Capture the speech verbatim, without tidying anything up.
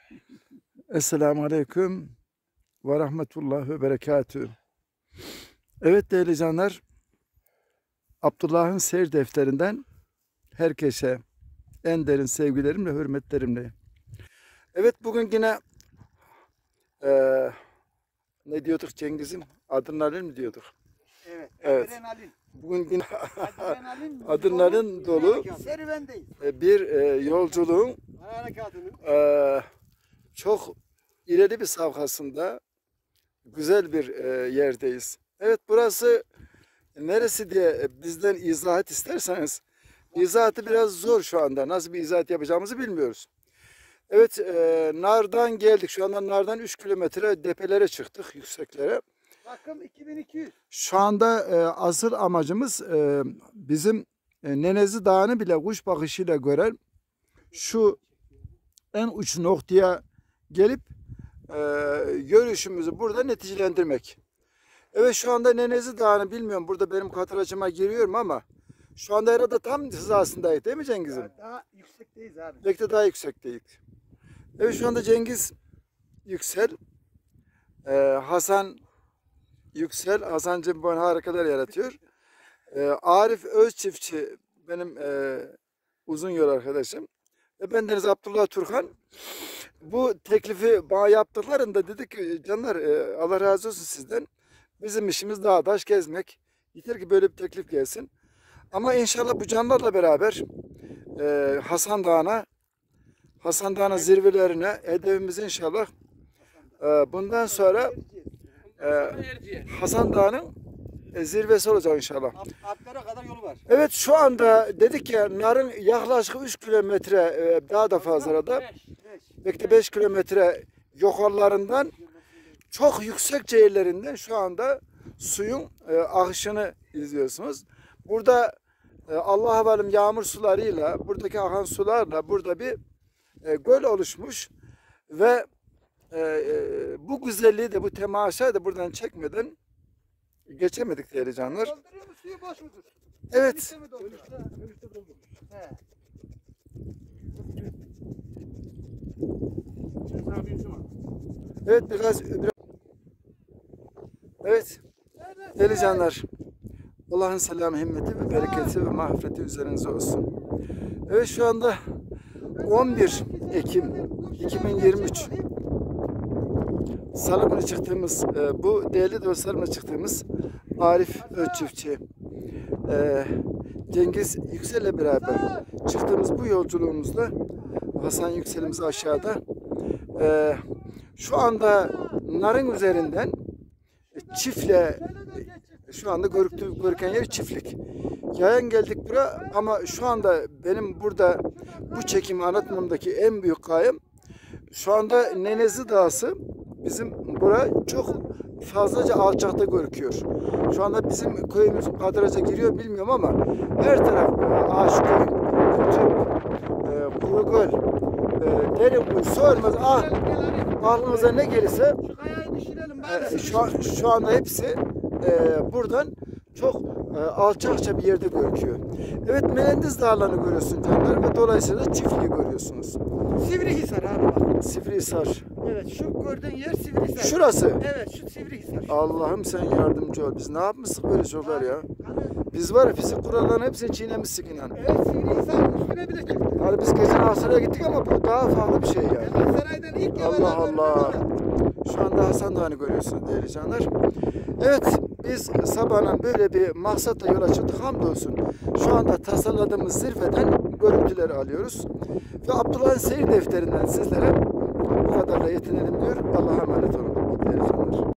Esselamu Aleyküm ve Rahmetullah ve Berekatühü. Evet değerli canlar, Abdullah'ın seyir defterinden herkese en derin sevgilerimle, hürmetlerimle. Evet bugün yine eee ne diyorduk Cengiz'im? Adrenalin mi diyorduk? Evet. Evet. Adrenalin. Bugün yine Adrenalin, adrenalin dolu serüvendeyiz. bir e, yolculuğun Harekatının. e, çok ileri bir safhasında güzel bir e, yerdeyiz. Evet burası neresi diye bizden izahat isterseniz, izahatı biraz zor şu anda. Nasıl bir izahat yapacağımızı bilmiyoruz. Evet e, Nar'dan geldik. Şu anda Nar'dan üç kilometre tepelere çıktık, yükseklere. Rakım iki bin iki yüz. Şu anda e, asıl amacımız e, bizim e, Nenezi Dağı'nı bile kuş bakışıyla gören şu en uç noktaya gelip e, görüşümüzü burada neticelendirmek. Evet şu anda Nenezi Dağı'nı bilmiyorum. Burada benim katıracıma giriyorum ama şu anda herhalde tam hizasındayız değil mi Cengiz'im? Ya daha yüksekteyiz abi. Belki de daha yüksekteyiz. Evet şu anda Cengiz Yüksel, e, Hasan Yüksel, Hasan'cığım bana harikalar yaratıyor. E, Arif Özçiftçi benim e, uzun yol arkadaşım. Ve bendeniz Abdullah Turhan. Bu teklifi bana yaptıklarında dedik ki canlar e, Allah razı olsun sizden. Bizim işimiz dağ taş gezmek. Yeter ki böyle bir teklif gelsin. Ama inşallah bu canlarla beraber e, Hasan Dağı'na, Hasan Dağı'nın zirvelerine hedefimiz inşallah e, bundan sonra e, Hasan Dağı'nın e, zirvesi olacak inşallah. Alplere kadar yolu var. Evet şu anda dedik ya Nar'ın yaklaşık üç kilometre e, daha da fazla da belki de beş kilometre yukarılarından çok yüksek yerlerinden şu anda suyun e, akışını izliyorsunuz. Burada e, Allah havalım yağmur sularıyla buradaki akan sularla burada bir e, göl oluşmuş ve e, e, bu güzelliği de bu temaşayı da buradan çekmeden geçemedik değerli canlar. Dolduruyor mu suyu boş mudur? Evet. Dönüşte mi dolduruyor? Dönüşte doldurmuş. He. Evet biraz, biraz evet değerli canlar, Allah'ın selamı, himmeti ve bereketi ve mağfireti üzerinize olsun. Evet şu anda on bir Ekim iki bin yirmi üç Salı günü çıktığımız e, bu değerli dostlarımla çıktığımız Arif Özçiftçi, e, Cengiz Yüksel'le beraber çıktığımız bu yolculuğumuzda Hasan Yüksel'imiz aşağıda e, şu anda Nar'ın üzerinden çiftle şu anda görüktüğü, görüken yer çiftlik. Yayan geldik buraya ama şu anda benim burada bu çekimi anlatmamdaki en büyük gayem şu anda Nenezi Dağısı bizim bura çok fazlaca alçakta görüküyor. Şu anda bizim köyümüz kadraja giriyor bilmiyorum ama her taraf Aşköy, Kütük, e, Kurugöl, e, Derinkuyu, Soğurmaz, ah, aklınıza ne gelirse Şu kayayı düşürelim e, bari. şu, an- şu anda hepsi e, buradan çok e, alçakça bir yerde görüküyor. Evet Menendiz Dağları'nı görüyorsun canlar ve dolayısıyla da çiftliği görüyorsunuz. Sivrihisar abi bak. Sivrihisar. Evet şu gördüğün yer Sivrihisar. Şurası. Evet şu Sivrihisar. Allah'ım sen yardımcı ol. Biz ne yapmıştık böyle çocuklar ya? Biz var ya fizik kurallarının hepsini çiğnemiştik inan. Evet Sivrihisar üstüne bile çıktı. Yani biz geçen Aksaray'a gittik ama bu daha farklı bir şey yani. Evet saraydan ilk Allah Allah. Şu anda Hasan Dağı'nı görüyorsunuz değerli canlar. Evet biz sabahına böyle bir maksatla yola çıktık hamdolsun. Şu anda tasarladığımız zirveden görüntüleri alıyoruz. Ve Abdullah'ın seyir defterinden sizlere bu kadarla yetinelim diyor. Allah'a emanet olun değerli canlar.